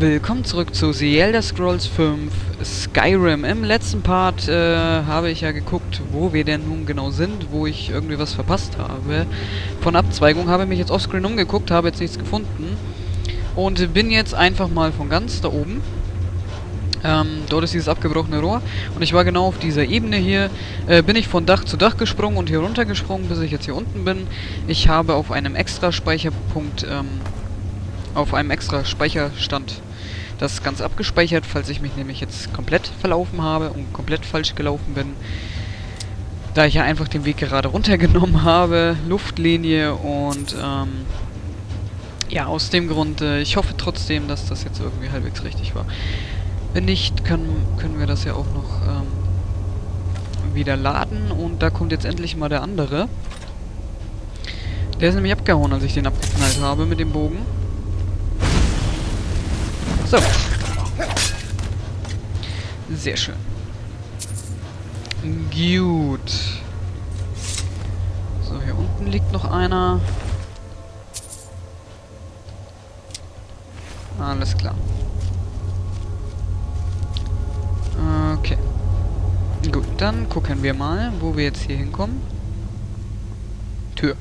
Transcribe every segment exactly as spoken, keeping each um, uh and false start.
Willkommen zurück zu The Elder Scrolls fünf Skyrim. Im letzten Part äh, habe ich ja geguckt, wo wir denn nun genau sind, wo ich irgendwie was verpasst habe. Von Abzweigung habe mich jetzt offscreen umgeguckt, habe jetzt nichts gefunden. Und bin jetzt einfach mal von ganz da oben. Ähm, dort ist dieses abgebrochene Rohr. Und ich war genau auf dieser Ebene hier. Äh, bin ich von Dach zu Dach gesprungen und hier runter gesprungen, bis ich jetzt hier unten bin. Ich habe auf einem extra Speicherpunkt... Ähm, auf einem extra Speicherstand das Ganze abgespeichert, falls ich mich nämlich jetzt komplett verlaufen habe und komplett falsch gelaufen bin. Da ich ja einfach den Weg gerade runtergenommen habe, Luftlinie und ähm, ja, aus dem Grund, äh, ich hoffe trotzdem, dass das jetzt irgendwie halbwegs richtig war. Wenn nicht, können, können wir das ja auch noch ähm, wieder laden und da kommt jetzt endlich mal der andere. Der ist nämlich abgehauen, als ich den abgeknallt habe mit dem Bogen. So. Sehr schön. Gut. So, hier unten liegt noch einer. Alles klar. Okay. Gut, dann gucken wir mal, wo wir jetzt hier hinkommen. Tür.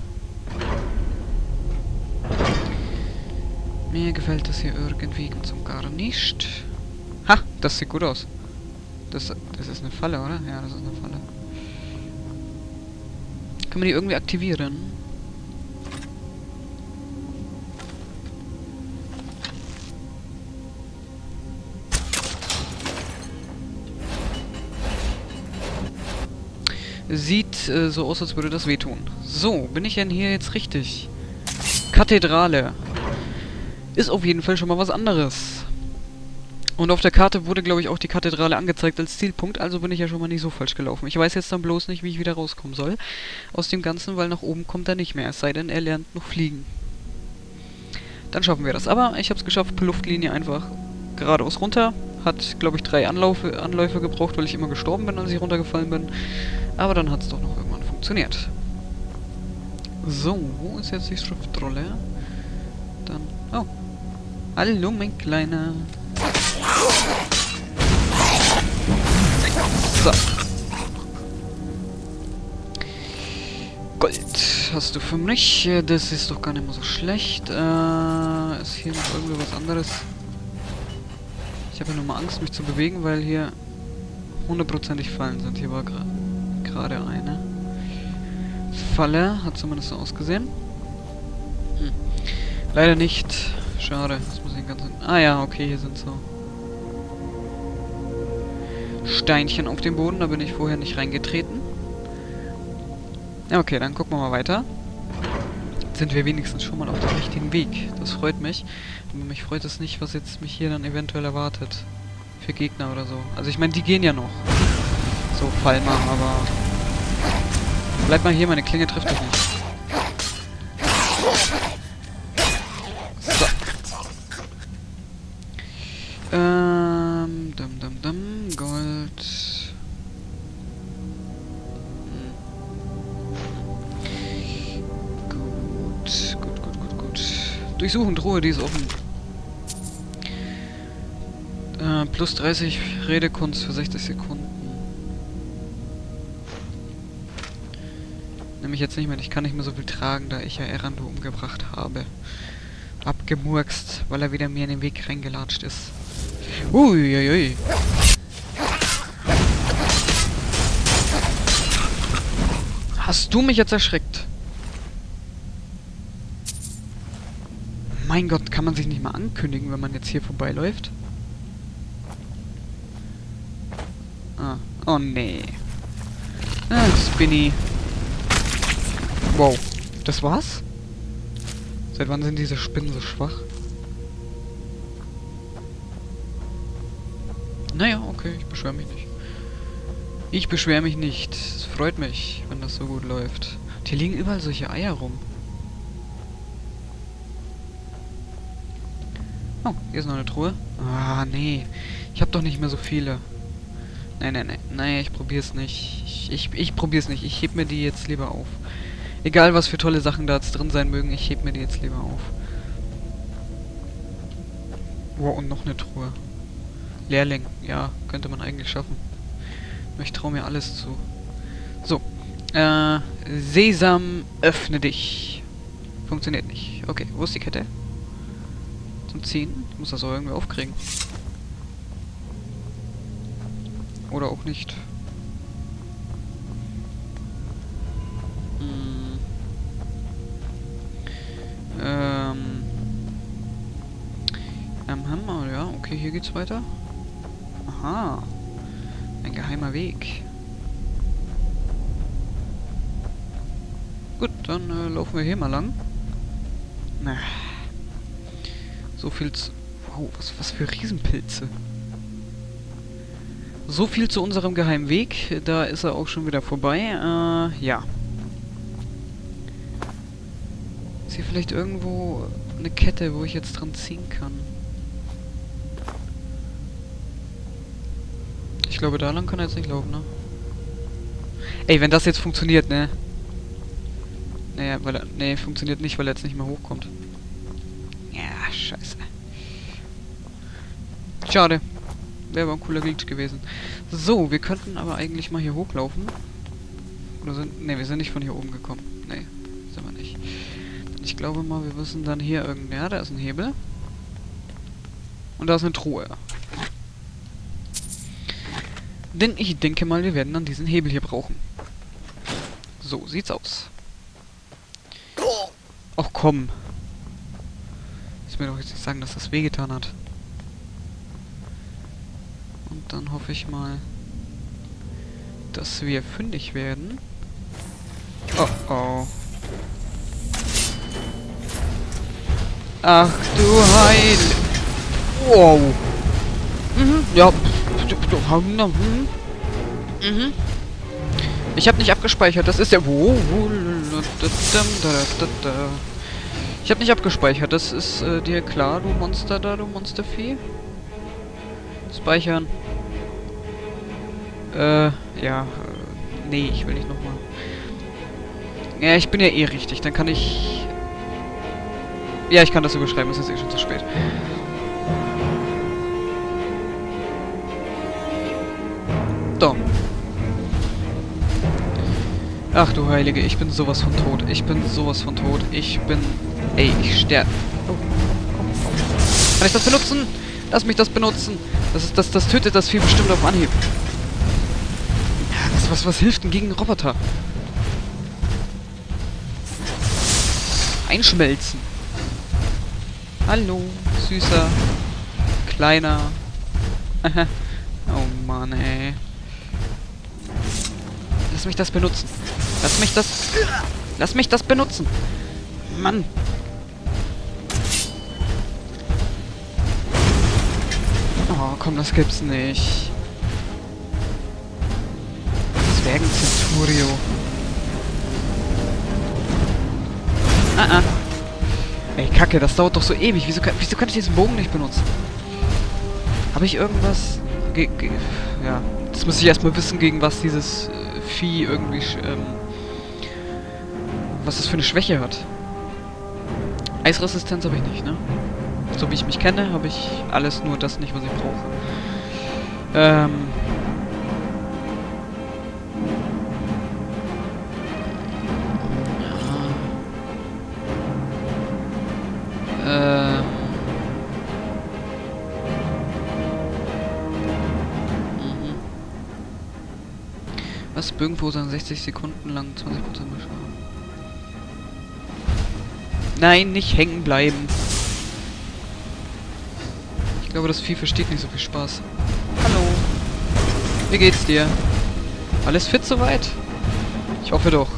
Mir gefällt das hier irgendwie ganz und gar nicht. Ha, das sieht gut aus. Das, das ist eine Falle, oder? Ja, das ist eine Falle. Können wir die irgendwie aktivieren? Sieht äh, so aus, als würde das wehtun. So, bin ich denn hier jetzt richtig? Kathedrale. Ist auf jeden Fall schon mal was anderes. Und auf der Karte wurde, glaube ich, auch die Kathedrale angezeigt als Zielpunkt, also bin ich ja schon mal nicht so falsch gelaufen. Ich weiß jetzt dann bloß nicht, wie ich wieder rauskommen soll aus dem Ganzen, weil nach oben kommt er nicht mehr, es sei denn, er lernt noch fliegen. Dann schaffen wir das. Aber ich habe es geschafft, per Luftlinie einfach geradeaus runter. Hat, glaube ich, drei Anlaufe, Anläufe gebraucht, weil ich immer gestorben bin, als ich runtergefallen bin. Aber dann hat es doch noch irgendwann funktioniert. So, wo ist jetzt die Schriftrolle? Dann... Oh. Hallo, mein Kleiner. So. Gold hast du für mich. Das ist doch gar nicht mal so schlecht. Äh, ist hier noch irgendwie was anderes? Ich habe ja nur mal Angst, mich zu bewegen, weil hier hundertprozentig Fallen sind. Hier war gerade eine Falle. Hat zumindest so ausgesehen. Hm. Leider nicht. Schade. Das muss ich den ganzen... Ah ja, okay, hier sind so Steinchen auf dem Boden. Da bin ich vorher nicht reingetreten. Ja, okay, dann gucken wir mal weiter. Jetzt sind wir wenigstens schon mal auf dem richtigen Weg. Das freut mich. Aber mich freut es nicht, was jetzt mich hier dann eventuell erwartet. Für Gegner oder so. Also ich meine, die gehen ja noch. So, fall mal, aber... Bleib mal hier, meine Klinge trifft dich nicht. So. Ähm, dum dum dum, Gold. Hm. Gut, gut, gut, gut, gut. Durchsuchen, Truhe, die ist offen. Äh, plus dreißig Redekunst für sechzig Sekunden. Nehme ich jetzt nicht mehr, ich kann nicht mehr so viel tragen, da ich ja Erando umgebracht habe. Abgemurkst, weil er wieder mir in den Weg reingelatscht ist. Uiuiui. Hast du mich jetzt erschreckt? Mein Gott, kann man sich nicht mal ankündigen, wenn man jetzt hier vorbeiläuft? Ah, oh nee. Ah, Spinny. Wow, das war's? Seit wann sind diese Spinnen so schwach? Naja, okay, ich beschwere mich nicht. Ich beschwere mich nicht. Es freut mich, wenn das so gut läuft. Und hier liegen überall solche Eier rum. Oh, hier ist noch eine Truhe. Ah, nee. Ich habe doch nicht mehr so viele. Nee, nee, nee. Nee, ich probier's nicht. Ich, ich, ich probier's nicht. Ich heb mir die jetzt lieber auf. Egal, was für tolle Sachen da jetzt drin sein mögen, ich heb mir die jetzt lieber auf. Oh, und noch eine Truhe. Lehrling. Ja, könnte man eigentlich schaffen. Ich traue mir alles zu. So. Äh, Sesam, öffne dich. Funktioniert nicht. Okay, wo ist die Kette? Zum Ziehen. Ich muss das auch irgendwie aufkriegen. Oder auch nicht. Hm. Ähm. Ähm, Hammer, ja. Okay, hier geht's weiter. Aha. Ein geheimer Weg. Gut, dann äh, laufen wir hier mal lang. Na. So viel zu... Wow, was, was für Riesenpilze. So viel zu unserem geheimen Weg. Da ist er auch schon wieder vorbei. Äh, ja. Ist hier vielleicht irgendwo eine Kette, wo ich jetzt dran ziehen kann? Ich glaube, da lang kann er jetzt nicht laufen, ne? Ey, wenn das jetzt funktioniert, ne? Naja, weil er... Ne, funktioniert nicht, weil er jetzt nicht mehr hochkommt. Ja, scheiße. Schade. Wäre aber ein cooler Glitch gewesen. So, wir könnten aber eigentlich mal hier hochlaufen. Oder sind... Ne, wir sind nicht von hier oben gekommen. Ne, sind wir nicht. Ich glaube mal, wir müssen dann hier irgendwie... Ja, da ist ein Hebel. Und da ist eine Truhe. Denn ich denke mal, wir werden dann diesen Hebel hier brauchen. So sieht's aus. Ach komm. Ich will doch jetzt nicht sagen, dass das wehgetan hat. Und dann hoffe ich mal, dass wir fündig werden. Oh oh. Ach du Heil. Wow. Mhm, ja. Mhm. Ich habe nicht abgespeichert, das ist der... Wo? Ich habe nicht abgespeichert, das ist äh, dir klar, du Monster da, du Monstervieh? Speichern. Äh, ja. Äh, nee, ich will nicht nochmal. Ja, ich bin ja eh richtig, dann kann ich... Ja, ich kann das überschreiben, es ist eh schon zu spät. So. Ach du Heilige, ich bin sowas von tot. Ich bin sowas von tot. Ich bin... Ey, ich sterbe. Oh. Kann ich das benutzen? Lass mich das benutzen. Das ist das, das tötet das Vieh bestimmt auf Anhieb. Was, was, was hilft denn gegen Roboter? Einschmelzen. Hallo, süßer, kleiner. Oh Mann, ey. Lass mich das benutzen. Lass mich das... Lass mich das benutzen. Mann. Oh, komm, das gibt's nicht. Zwergen-Centurio. Ah, ah. Ey, Kacke, das dauert doch so ewig. Wieso kann, wieso kann ich diesen Bogen nicht benutzen? Habe ich irgendwas... Ge ge ja, das muss ich erstmal wissen, gegen was dieses äh, Vieh irgendwie... Ähm, was das für eine Schwäche hat. Eisresistenz habe ich nicht, ne? So wie ich mich kenne, habe ich alles, nur das nicht, was ich brauche. Ähm... Ähm... Mhm. Was? Bögenpose sechzig Sekunden lang, zwanzig Prozent Schaden. Nein, nicht hängen bleiben. Ich glaube, das Vieh versteht nicht so viel Spaß. Hallo. Wie geht's dir? Alles fit soweit? Ich hoffe doch.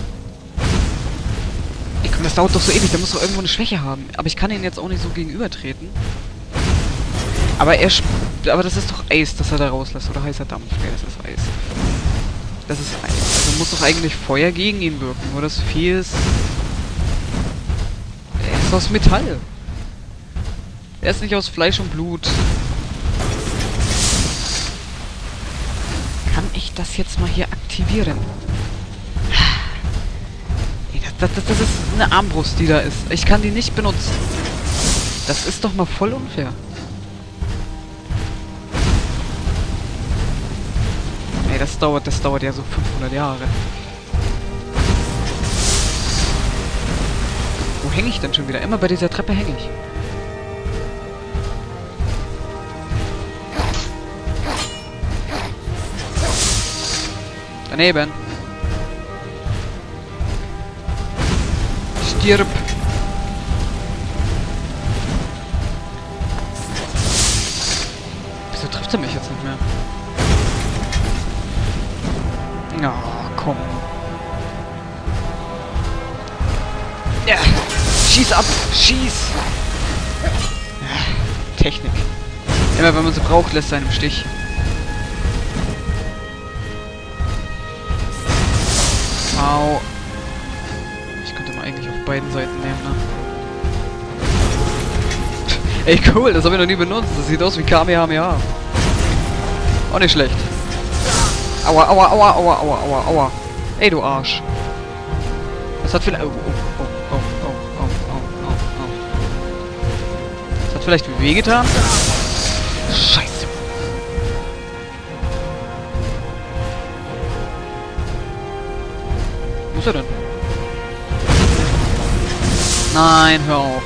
Ey, komm, das dauert doch so ewig. Der muss doch irgendwo eine Schwäche haben. Aber ich kann ihn jetzt auch nicht so gegenübertreten. Aber er... Aber das ist doch Eis, das er da rauslässt. Oder heißer Dampf. Okay, das ist Eis. Das ist Eis. Also muss doch eigentlich Feuer gegen ihn wirken. Nur das Vieh ist... Er ist aus Metall. Er ist nicht aus Fleisch und Blut. Kann ich das jetzt mal hier aktivieren? Das, das, das ist eine Armbrust, die da ist. Ich kann die nicht benutzen. Das ist doch mal voll unfair. das dauert, das dauert ja so fünfhundert Jahre. Wo hänge ich denn schon wieder? Immer bei dieser Treppe hänge ich. Daneben. Stirb. Wieso trifft er mich jetzt nicht mehr? Na, oh, komm. Ja. Schieß ab. Schieß. Ja. Technik. Immer wenn man sie braucht, lässt er einen im Stich. Au. Ich könnte mal eigentlich auf beiden Seiten nehmen, ne? Ey, cool, das habe ich noch nie benutzt. Das sieht aus wie Kamehameha. Auch nicht schlecht. Aua, aua, aua, aua, aua, aua, aua. Ey, du Arsch. Das hat vielleicht... Oh, oh, oh, oh, oh, oh, oh, oh, oh. Das hat vielleicht wehgetan? Scheiße. Wo ist er denn? Nein, hör auf.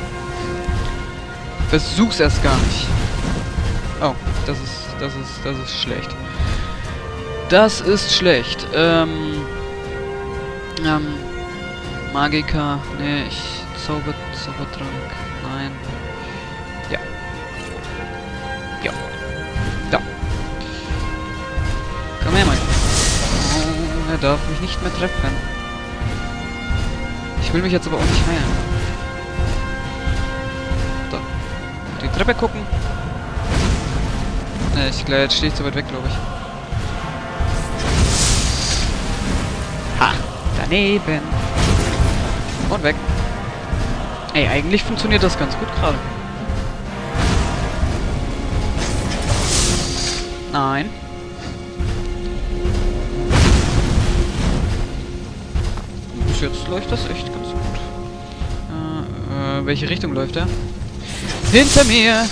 Versuch's erst gar nicht. Oh, das ist, das ist, das ist schlecht. Das ist schlecht. Ähm, ähm, Magiker, nee, ich, Zauber, Zaubertrank, nein. Ja. Ja. Da. Komm her, Mann. Oh, er darf mich nicht mehr treffen. Ich will mich jetzt aber auch nicht heilen. Da. Die Treppe gucken. Ne, ich glaube, jetzt stehe ich zu weit weg, glaube ich. Ha! Daneben! Und weg. Ey, eigentlich funktioniert das ganz gut gerade. Nein. Bis jetzt läuft das echt ganz gut. Äh, äh, welche Richtung läuft er? Hinter mir!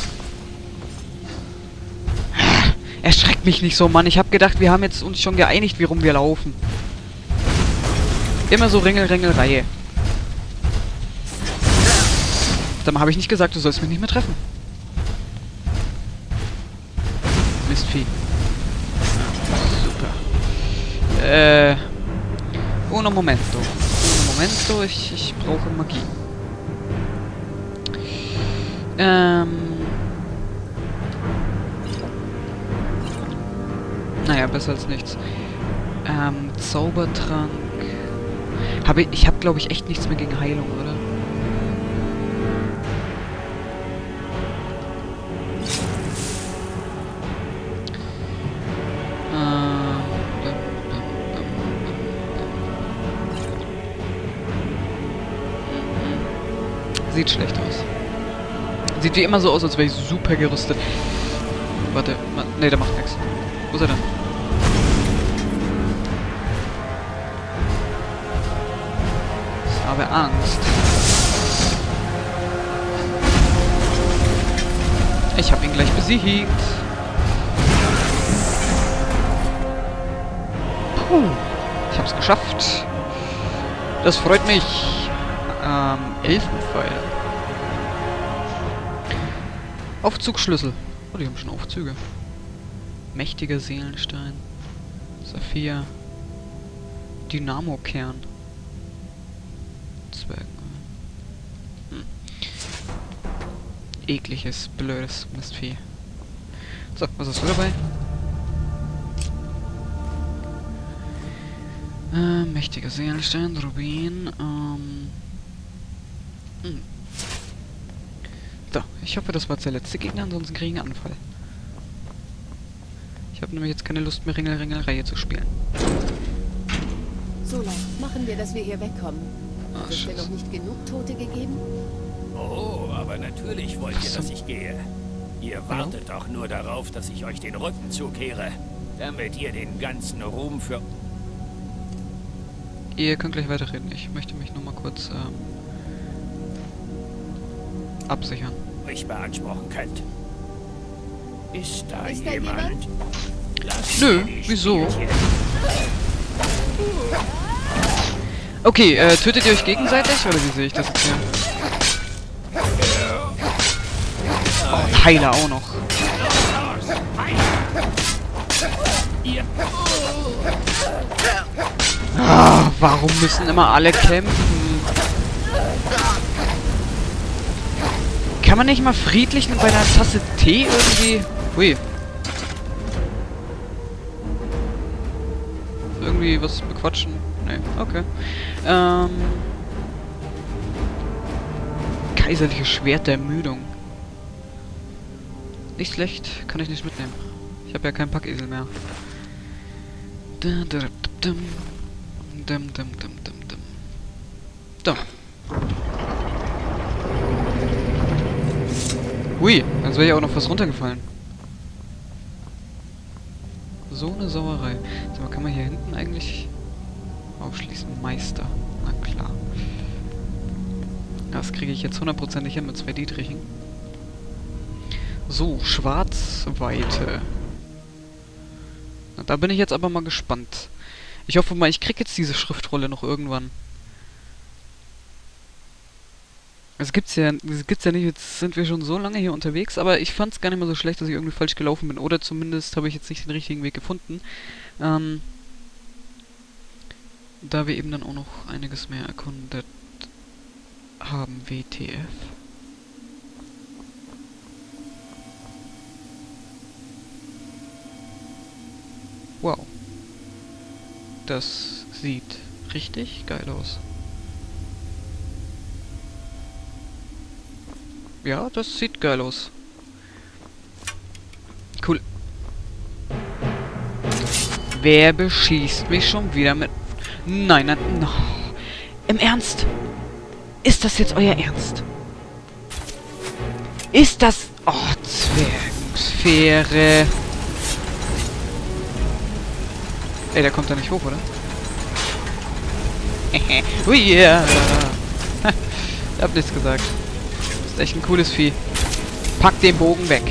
Erschreckt mich nicht so, Mann. Ich hab gedacht, wir haben jetzt uns schon geeinigt, wie rum wir laufen. Immer so Ringel, Ringel, Reihe. Dann habe ich nicht gesagt, du sollst mich nicht mehr treffen. Mistvieh. Super. Äh. Uno momento. Uno momento. Ich, ich brauche Magie. Ähm. Naja, besser als nichts. Ähm, Zaubertrank. Habe ich, ich habe, glaube ich, echt nichts mehr gegen Heilung, oder? Sieht schlecht aus. Sieht wie immer so aus, als wäre ich super gerüstet. Warte, ne, der macht nichts. Wo ist er denn? Ich habe Angst. Ich habe ihn gleich besiegt. Puh, ich hab's geschafft. Das freut mich. Ähm, Elfenpfeil. Aufzugschlüssel. Oh, die haben schon Aufzüge. Mächtiger Seelenstein. Saphir. Dynamo-Kern. Zwergen. Hm. Ekliges, blödes Mistvieh. So, was hast du dabei? Äh, mächtiger Seelenstein, Rubin, ähm... Hm. So, ich hoffe, das war der letzte Gegner, ansonsten kriege ich einen Anfall. Ich habe nämlich jetzt keine Lust mehr, Ringel, Ringel, Reihe zu spielen. So, machen wir, dass wir hier wegkommen. Ach, Hat es denn noch nicht genug Tote gegeben? Oh, aber natürlich wollt ihr, dass ich gehe. Ihr wartet doch nur darauf, dass ich euch den Rücken zukehre, damit ihr den ganzen Ruhm für... Ihr könnt gleich weiterreden. Ich möchte mich nur mal kurz ähm, absichern. euch beanspruchen könnt. Ist da Ist da jemand? jemand? Nö, wieso? Okay, äh, tötet ihr euch gegenseitig? Oder wie sehe ich das jetzt hier? Oh, Heiler auch noch. Ah, warum müssen immer alle kämpfen? Kann man nicht mal friedlich bei einer Tasse Tee irgendwie... Hui. Irgendwie was bequatschen? Nee, okay. Ähm... Kaiserliches Schwert der Ermüdung. Nicht schlecht, kann ich nicht mitnehmen. Ich habe ja keinen Packesel mehr. Dum, dum, dum, dum, dum, dum, dum. Da. Hui, als wäre ja auch noch was runtergefallen. So eine Sauerei. So, kann man hier hinten eigentlich aufschließen? Meister. Na klar. Das kriege ich jetzt hundertprozentig hin mit zwei Dietrichen. So, Schwarzweite. Na, da bin ich jetzt aber mal gespannt. Ich hoffe mal, ich kriege jetzt diese Schriftrolle noch irgendwann. Es gibt's ja, es gibt's ja nicht, jetzt sind wir schon so lange hier unterwegs, aber ich fand's gar nicht mal so schlecht, dass ich irgendwie falsch gelaufen bin. Oder zumindest habe ich jetzt nicht den richtigen Weg gefunden. Ähm, da wir eben dann auch noch einiges mehr erkundet haben, W T F. Wow. Das sieht richtig geil aus. Ja, das sieht geil aus. Cool. Wer beschießt mich schon wieder mit... Nein, nein, no. Im Ernst? Ist das jetzt euer Ernst? Ist das... Oh, Zwergensphäre. Ey, der kommt da nicht hoch, oder? Ui, yeah. Ich hab nichts gesagt. Das ist echt ein cooles Vieh. Pack den Bogen weg.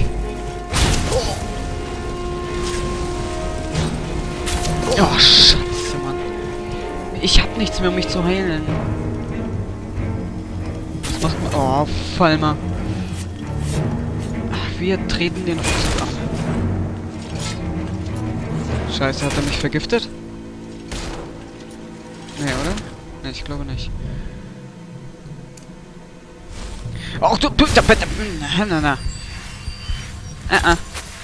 Oh, Scheiße, Mann. Ich hab nichts mehr, um mich zu heilen. Was macht man? Oh, fall mal. Ach, wir treten den Rüstung ab. Scheiße, hat er mich vergiftet? Nee, oder? Nee, ich glaube nicht. Oh, du, du, da, bitte, na, na, na. Ah, ah.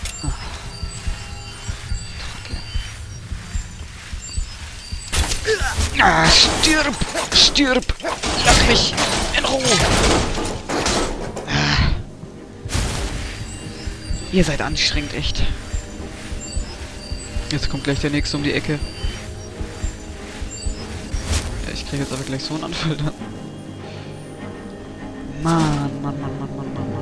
Ah, stirb! Stirb! Lass mich in Ruhe! Ah. Ihr seid anstrengend, echt. Jetzt kommt gleich der nächste um die Ecke. Ja, ich kriege jetzt aber gleich so einen Anfall dann. Mann, Mann, Mann, Mann, Mann, Mann, Mann,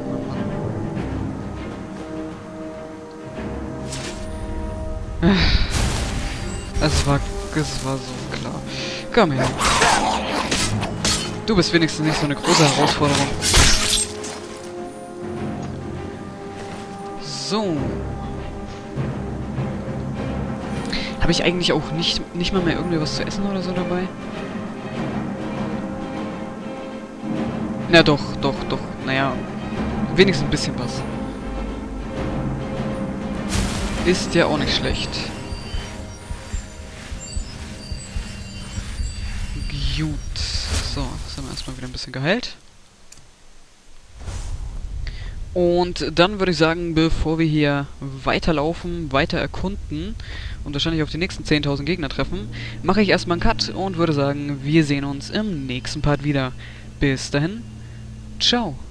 Mann, Mann. Es war, es war so klar. Komm her. Du bist wenigstens nicht so eine große Herausforderung. So. Habe ich eigentlich auch nicht, nicht mal mehr irgendwie was zu essen oder so dabei? Na doch, doch, doch. Naja, wenigstens ein bisschen was. Ist ja auch nicht schlecht. Gut. So, sind wir erstmal wieder ein bisschen geheilt. Und dann würde ich sagen, bevor wir hier weiterlaufen, weiter erkunden und wahrscheinlich auf die nächsten zehntausend Gegner treffen, mache ich erstmal einen Cut und würde sagen, wir sehen uns im nächsten Part wieder. Bis dahin, ciao.